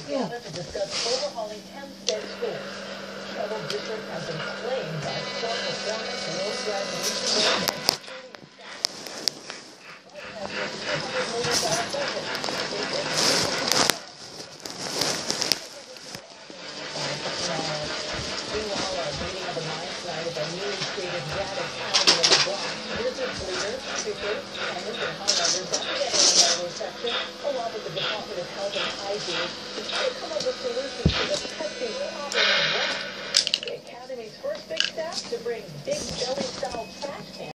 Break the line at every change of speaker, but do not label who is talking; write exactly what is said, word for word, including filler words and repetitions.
together to discuss overhauling ten state schools. Several districts have been plagued by poor performance, low graduation rates, and security Meanwhile, a meeting of the minds tonight at the newly created data academy in the Bronx. Business leaders, speakers, tenants, and highlighters representing the medical section, along with the Department of Health and Hygiene, to try to come up with solutions to the pesky problem of waste. The academy's first big step to bring big belly-style trash cans